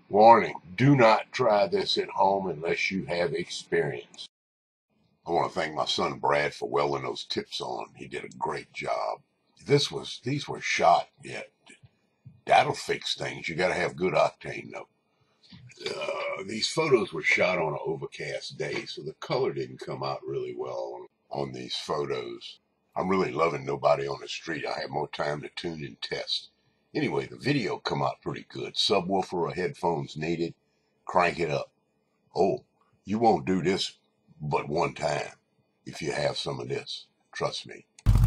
Warning, do not try this at home unless you have experience. I want to thank my son Brad for welding those tips on. He did a great job. These were shot, yeah, that'll fix things. You got to have good octane though. These photos were shot on an overcast day, so the color didn't come out really well on these photos. I'm really loving Nobody on the Street. I have more time to tune and test. Anyway, the video come out pretty good. Subwoofer or headphones needed. Crank it up. Oh, you won't do this but one time if you have some of this. Trust me.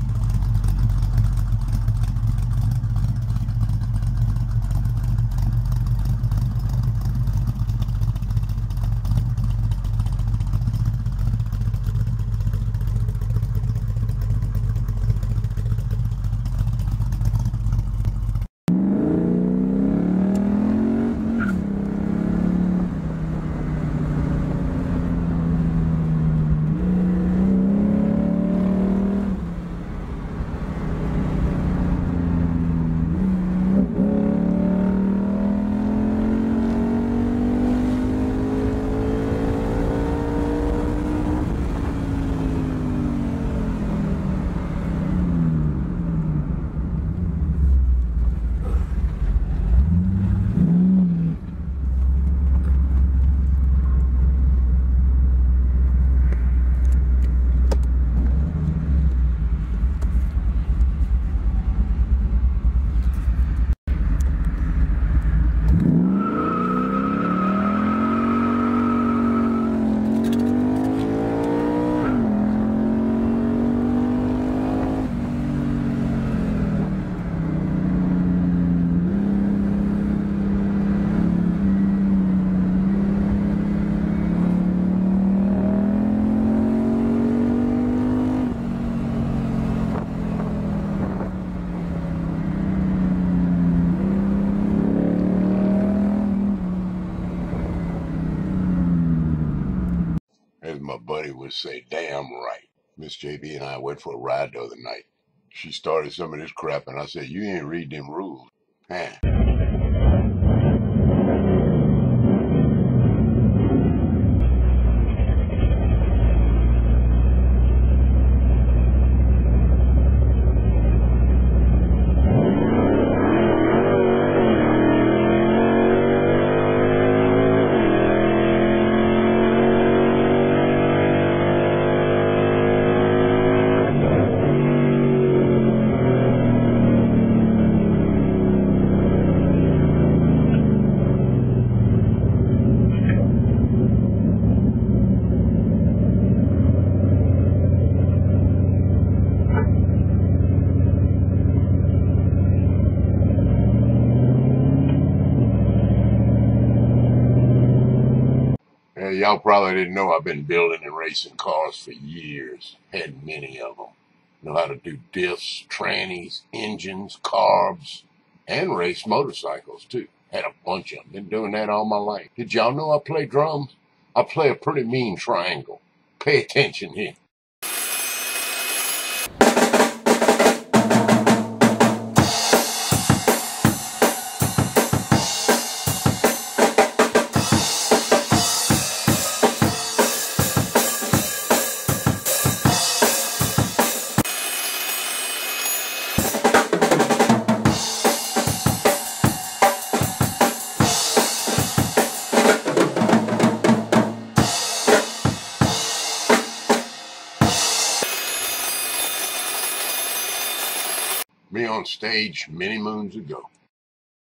As my buddy would say, damn right. Miss JB and I went for a ride the other night. She started some of this crap, and I said, you ain't read them rules. Huh? Y'all probably didn't know I've been building and racing cars for years. Had many of them. Know how to do diffs, trannies, engines, carbs, and race motorcycles too. Had a bunch of them. Been doing that all my life. Did y'all know I play drums? I play a pretty mean triangle. Pay attention here. Me on stage many moons ago.